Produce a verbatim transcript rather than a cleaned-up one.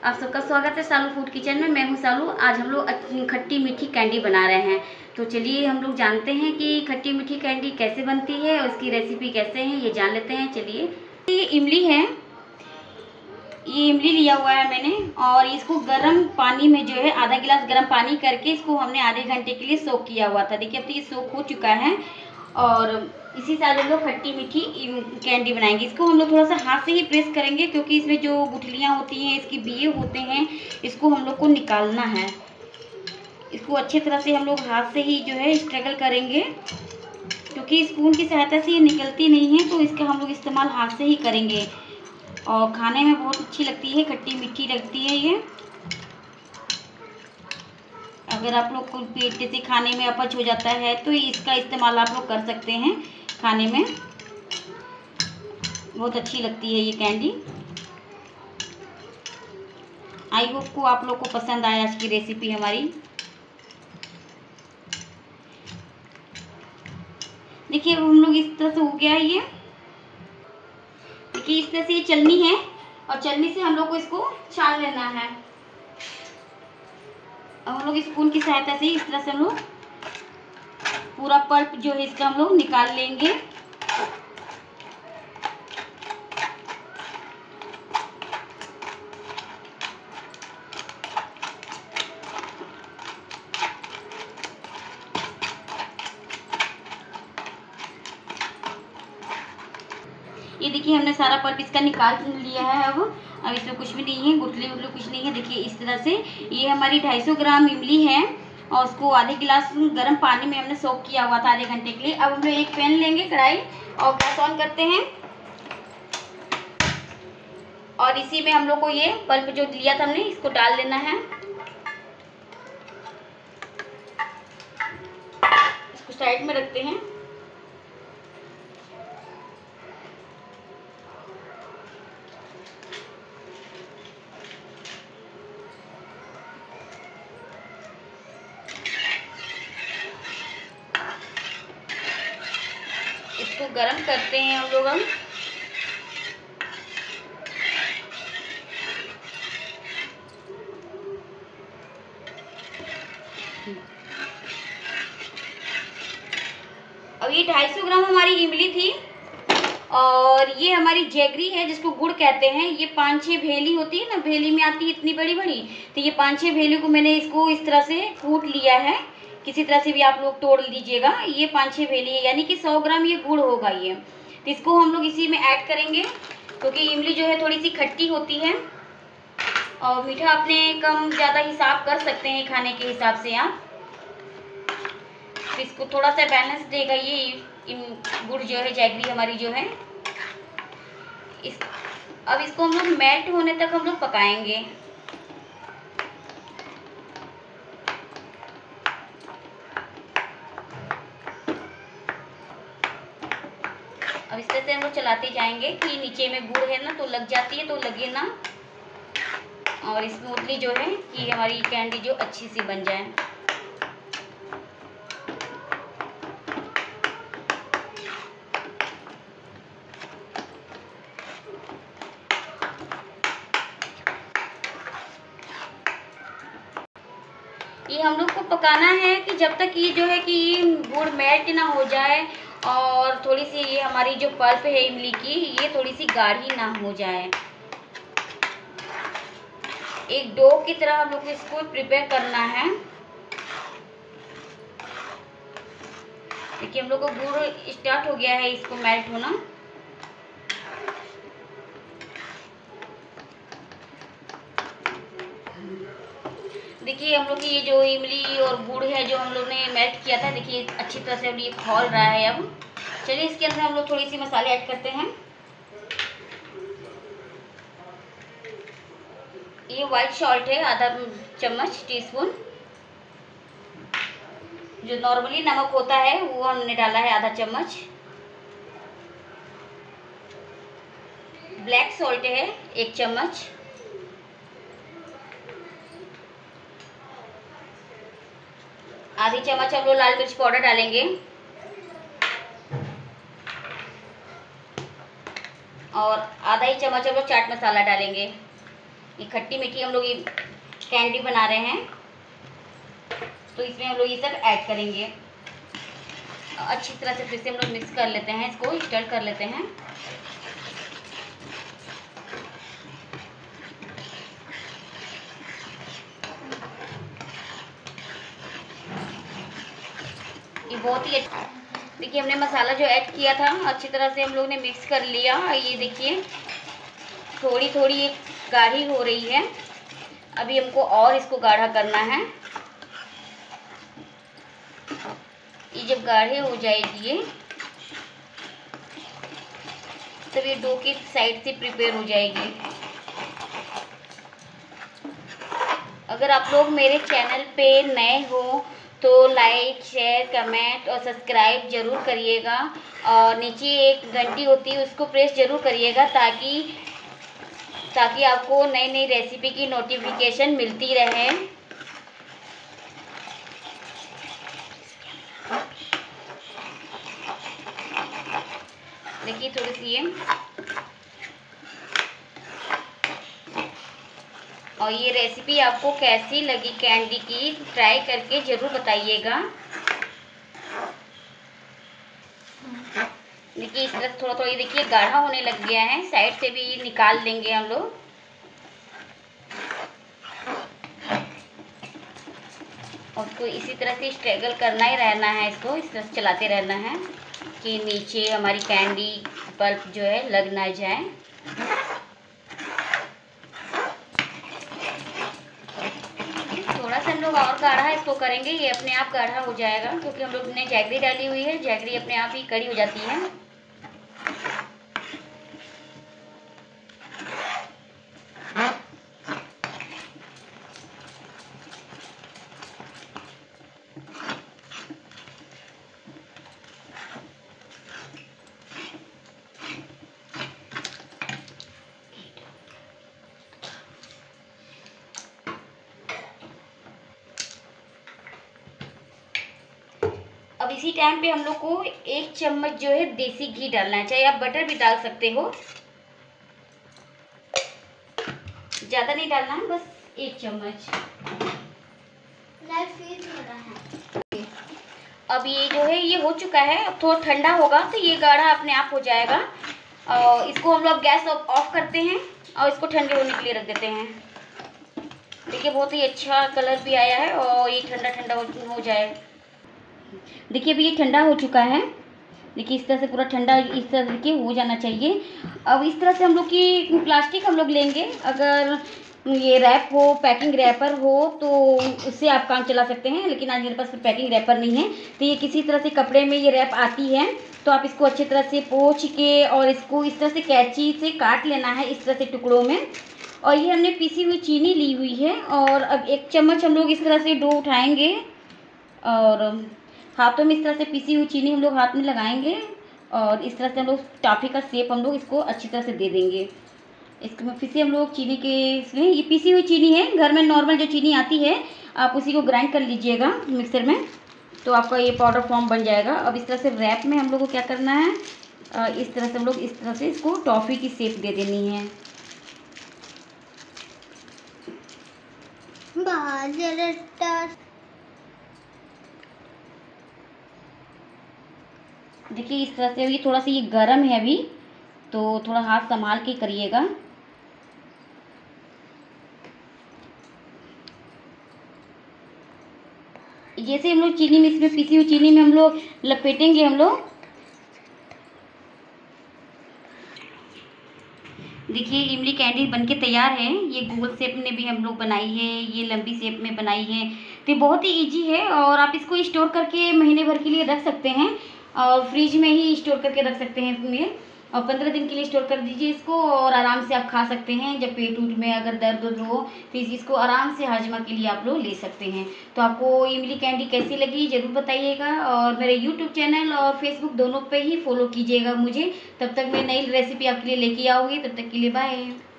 आप सबका स्वागत है सालू फूड किचन में। मैं हूं सालू। आज हम लोग खट्टी मीठी कैंडी बना रहे हैं। तो चलिए हम लोग जानते हैं कि खट्टी मीठी कैंडी कैसे बनती है और इसकी रेसिपी कैसे है, ये जान लेते हैं। चलिए, ये इमली है, ये इमली लिया हुआ है मैंने और इसको गर्म पानी में जो है आधा गिलास गर्म पानी करके इसको हमने आधे घंटे के लिए सोक किया हुआ था। देखिए अब तो ये सोक हो चुका है और इसी साथ हम लोग खट्टी मीठी कैंडी बनाएंगे। इसको हम लोग थोड़ा सा हाथ से ही प्रेस करेंगे क्योंकि इसमें जो गुठलियाँ होती हैं, इसकी बीए होते हैं, इसको हम लोग को निकालना है। इसको अच्छी तरह से हम लोग हाथ से ही जो है स्ट्रगल करेंगे क्योंकि स्पून की सहायता से ये निकलती नहीं है, तो इसका हम लोग इस्तेमाल हाथ से ही करेंगे और खाने में बहुत अच्छी लगती है, खट्टी मीठी लगती है ये। अगर आप लोग को पेट से खाने में अपच हो जाता है तो इसका इस्तेमाल आप लोग कर सकते हैं खाने में, बहुत अच्छी लगती है ये कैंडी। आई होप को आप लोग को पसंद आया आज की रेसिपी हमारी। देखिए अब हम लोग इस तरह से हो गया है ये। देखिए इस तरह से ये चलनी है और चलनी से हम लोग को इसको छान लेना है। अब हम लोग स्पून की सहायता से इस तरह से हम लोग पूरा पल्प जो है इसका हम लोग निकाल लेंगे। ये देखिए हमने सारा पल्प इसका निकाल लिया है। अब अब इसमें कुछ भी नहीं है, गुठली वुटली कुछ नहीं है। देखिए इस तरह से ये हमारी ढाई सौ ग्राम इमली है और उसको आधे गिलास गर्म पानी में हमने सोक किया हुआ था आधे घंटे के लिए। अब हम लोग एक पैन लेंगे, कढ़ाई, और गैस ऑन करते हैं और इसी में हम लोग को ये पल्प जो लिया था हमने इसको डाल लेना है। इसको साइड में रखते हैं। इसको गरम करते हैं हम लोग। हम अब ये ढाई सौ ग्राम हमारी इमली थी और ये हमारी जैगरी है जिसको गुड़ कहते हैं। ये पाँच छः भेली होती है ना, भेली में आती है इतनी बड़ी बड़ी, तो ये पाँच छः भेली को मैंने इसको इस तरह से कूट लिया है। किसी तरह से भी आप लोग तोड़ लीजिएगा। ये पाँच छः भेली है यानी कि सौ ग्राम ये गुड़ होगा ये। तो इसको हम लोग इसी में ऐड करेंगे क्योंकि इमली जो है थोड़ी सी खट्टी होती है और मीठा अपने कम ज़्यादा हिसाब कर सकते हैं खाने के हिसाब से आप। तो इसको थोड़ा सा बैलेंस देगा ये गुड़ जो है, जैगरी हमारी जो है। इस अब इसको हम लोग मेल्ट होने तक हम लोग पकाएंगे। अब इस तरह से हम लोग चलाते जाएंगे कि नीचे में गुड़ है ना तो लग जाती है, तो लगे ना, और स्मूथली जो है कि हमारी कैंडी जो अच्छी सी बन जाए। ये हम लोग को पकाना है कि जब तक ये जो है कि ये गुड़ मेल्ट ना हो जाए और थोड़ी सी ये हमारी जो पल्प है इमली की ये थोड़ी सी गाढ़ी ना हो जाए। एक डो की तरह हम लोग को इसको प्रिपेयर करना है। देखिए हम लोग को गुड़ स्टार्ट हो गया है इसको मेल्ट होना। देखिए हम लोग की ये जो इमली और गुड़ है जो हम लोग ने मेल्ट किया था, देखिए अच्छी तरह से अब ये खौल रहा है। अब चलिए इसके अंदर हम लोग थोड़ी सी मसाले ऐड करते हैं। ये व्हाइट सॉल्ट है आधा चम्मच टीस्पून। जो नॉर्मली नमक होता है वो हमने डाला है आधा चम्मच। ब्लैक सॉल्ट है एक चम्मच। आधी चम्मच हम लोग लाल मिर्च पाउडर डालेंगे और आधा ही चम्मच हम लोग चाट मसाला डालेंगे। ये खट्टी मीठी हम लोग ये कैंडी बना रहे हैं, तो इसमें हम लोग ये सब ऐड करेंगे। अच्छी तरह से फिर से हम लोग मिक्स कर लेते हैं, इसको स्टर कर लेते हैं। ये बहुत ही अच्छा, देखिए हमने मसाला जो ऐड किया था अच्छी तरह से हम लोग ने मिक्स कर लिया। ये देखिए थोड़ी थोड़ी ये गाढ़ी हो रही है, अभी हमको और इसको गाढ़ा करना है। ये जब गाढ़े हो जाएगी ये, तब ये डो की साइड से प्रिपेयर हो जाएगी। अगर आप लोग मेरे चैनल पे नए हो तो लाइक, शेयर, कमेंट और सब्सक्राइब जरूर करिएगा, और नीचे एक घंटी होती है उसको प्रेस जरूर करिएगा, ताकि ताकि आपको नई नई रेसिपी की नोटिफिकेशन मिलती रहे। देखिए थोड़ी सी ये, और ये रेसिपी आपको कैसी लगी कैंडी की, ट्राई करके ज़रूर बताइएगा। देखिए इस तरह थोड़ा थोड़ा ये देखिए गाढ़ा होने लग गया है, साइड से भी निकाल लेंगे हम लोग। और इसको इसी तरह से स्ट्रगल करना ही रहना है, इसको इस तरह से चलाते रहना है कि नीचे हमारी कैंडी पल्प जो है लग ना जाए। थोड़ा सा हम लोग और गाढ़ा इसको करेंगे, ये अपने आप गाढ़ा हो जाएगा, क्योंकि हम लोग ने जैगरी डाली हुई है, जैगरी अपने आप ही कड़ी हो जाती है। अब इसी टाइम पे हम लोग को एक चम्मच जो है देसी घी डालना है, चाहे आप बटर भी डाल सकते हो, ज़्यादा नहीं डालना है, बस एक चम्मच। अब ये जो है ये हो चुका है, अब थोड़ा ठंडा होगा तो ये गाढ़ा अपने आप हो जाएगा। और इसको हम लोग गैस ऑफ करते हैं और इसको ठंडे होने के लिए रख देते हैं। देखिए बहुत ही अच्छा कलर भी आया है और ये ठंडा ठंडा हो, हो जाए। देखिए अभी ये ठंडा हो चुका है, देखिए इस तरह से पूरा ठंडा इस तरह के हो जाना चाहिए। अब इस तरह से हम लोग की प्लास्टिक हम लोग लेंगे, अगर ये रैप हो, पैकिंग रैपर हो तो उससे आप काम चला सकते हैं, लेकिन आज मेरे पास पैकिंग रैपर नहीं है, तो ये किसी तरह से कपड़े में ये रैप आती है, तो आप इसको अच्छी तरह से पोंछ के और इसको इस तरह से कैंची से काट लेना है इस तरह से टुकड़ों में। और ये हमने पीसी हुई चीनी ली हुई है, और अब एक चम्मच हम लोग इस तरह से डो उठाएंगे और हाथों में इस तरह से पीसी हुई चीनी हम लोग हाथ में लगाएंगे, और इस तरह से हम लोग टॉफ़ी का शेप हम लोग इसको अच्छी तरह से दे देंगे। इसको फिर से हम लोग चीनी के इसमें, ये पीसी हुई चीनी है, घर में नॉर्मल जो चीनी आती है आप उसी को ग्राइंड कर लीजिएगा मिक्सर में, तो आपका ये पाउडर फॉर्म बन जाएगा। अब इस तरह से रैप में हम लोग को क्या करना है, इस तरह से हम लोग इस तरह से इसको टॉफ़ी की शेप दे देनी है। देखिए इस तरह से, ये थोड़ा सा ये गर्म है अभी, तो थोड़ा हाथ संभाल के करिएगा। जैसे हम लोग चीनी में, इसमें पीसी हुई चीनी में हम लोग लपेटेंगे हम लोग। देखिए इमली कैंडी बनके तैयार है, ये गोल शेप में भी हम लोग बनाई है, ये लंबी शेप में बनाई है, तो ये बहुत ही इजी है, और आप इसको स्टोर करके महीने भर के लिए रख सकते हैं, और फ्रिज में ही स्टोर करके रख सकते हैं ये, और पंद्रह दिन के लिए स्टोर कर दीजिए इसको, और आराम से आप खा सकते हैं। जब पेट उट में अगर दर्द उर्द हो तो इसको आराम से हाजमा के लिए आप लोग ले सकते हैं। तो आपको इमली कैंडी कैसी लगी ज़रूर बताइएगा, और मेरे यूट्यूब चैनल और फेसबुक दोनों पे ही फॉलो कीजिएगा मुझे। तब तक मैं नई रेसिपी आपके लिए लेके आऊँगी, तब तक के लिए बाय।